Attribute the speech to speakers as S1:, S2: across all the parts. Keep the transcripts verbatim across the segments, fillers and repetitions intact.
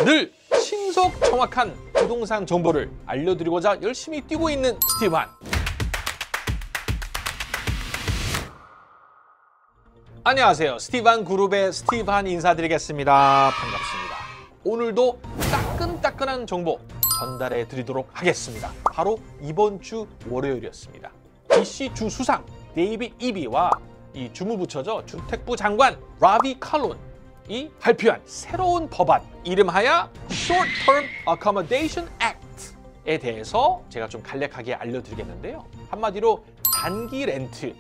S1: 늘 신속 정확한 부동산 정보를 알려드리고자 열심히 뛰고 있는 스티브 한. 안녕하세요. 스티브 한 그룹의 스티브 한 인사드리겠습니다. 반갑습니다. 오늘도 따끈따끈한 정보 전달해 드리도록 하겠습니다. 바로 이번 주 월요일이었습니다. 비씨 주 수상 데이빗 이비와 이 주무부처죠. 주택부 장관 라비 칼론이 발표한 새로운 법안 이름하여 Short Term Accommodation Act에 대해서 제가 좀 간략하게 알려드리겠는데요. 한마디로 단기 렌트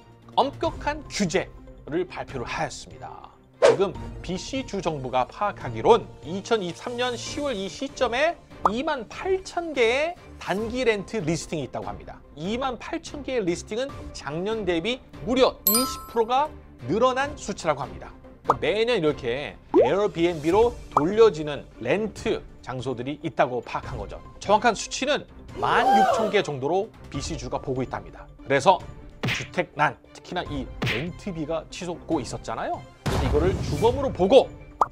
S1: 엄격한 규제를 발표를 하였습니다. 지금 비씨 주 정부가 파악하기론 이천이십삼 년 시월 이 시점에 이만 팔천 개의 단기 렌트 리스팅이 있다고 합니다. 이만 팔천 개의 리스팅은 작년 대비 무려 이십 퍼센트가 늘어난 수치라고 합니다. 그러니까 매년 이렇게 에어비앤비로 돌려지는 렌트 장소들이 있다고 파악한 거죠. 정확한 수치는 만 육천 개 정도로 비씨주가 보고 있답니다. 그래서 주택난, 특히나 이 렌트비가 치솟고 있었잖아요. 그래서 이거를 주범으로 보고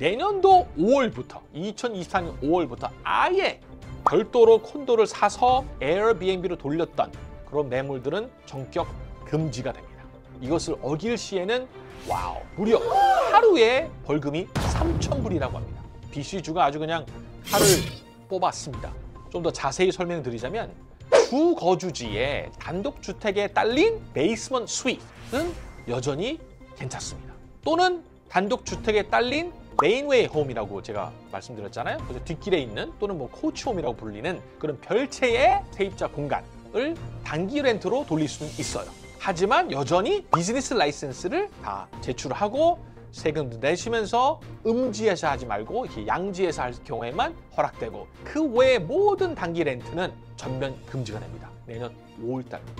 S1: 내년도 오월부터, 이천이십사 년 오월부터 아예 별도로 콘도를 사서 에어비앤비로 돌렸던 그런 매물들은 전격 금지가 됩니다. 이것을 어길 시에는 와우, 무려 하루에 벌금이 삼천 불이라고 합니다. 비씨주가 아주 그냥 칼을 뽑았습니다. 좀 더 자세히 설명드리자면 주 거주지에 단독주택에 딸린 베이스먼트 스윗은 여전히 괜찮습니다. 또는 단독주택에 딸린 메인웨이 홈이라고 제가 말씀드렸잖아요. 그래서 뒷길에 있는 또는 뭐 코치홈이라고 불리는 그런 별채의 세입자 공간을 단기 렌트로 돌릴 수는 있어요. 하지만 여전히 비즈니스 라이센스를 다 제출하고 세금도 내시면서 음지에서 하지 말고 이렇게 양지에서 할 경우에만 허락되고 그 외의 모든 단기 렌트는 전면 금지가 됩니다. 내년 오월 달입니다.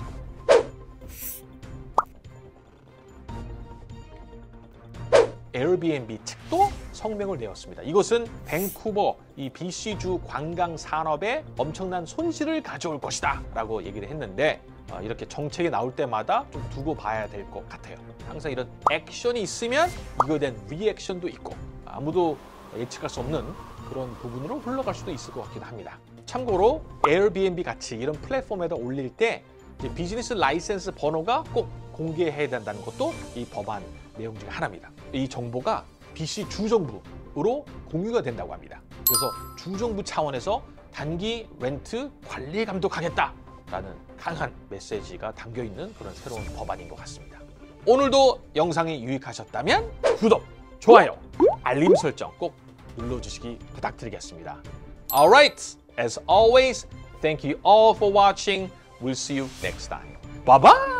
S1: 에어비앤비 측도 성명을 내었습니다. 이것은 밴쿠버 이 비씨주 관광 산업에 엄청난 손실을 가져올 것이다 라고 얘기를 했는데 어, 이렇게 정책이 나올 때마다 좀 두고 봐야 될 것 같아요. 항상 이런 액션이 있으면 이거에 대한 리액션도 있고 아무도 예측할 수 없는 그런 부분으로 흘러갈 수도 있을 것 같기도 합니다. 참고로 에어비앤비 같이 이런 플랫폼에다 올릴 때 이제 비즈니스 라이센스 번호가 꼭 공개해야 된다는 것도 이 법안 내용 중에 하나입니다. 이 정보가 비씨 주정부로 공유가 된다고 합니다. 그래서 주정부 차원에서 단기 렌트 관리 감독하겠다라는 강한 메시지가 담겨있는 그런 새로운 법안인 것 같습니다. 오늘도 영상이 유익하셨다면 구독, 좋아요, 알림 설정 꼭 눌러주시기 부탁드리겠습니다. Alright, as always, thank you all for watching. We'll see you next time. Bye bye!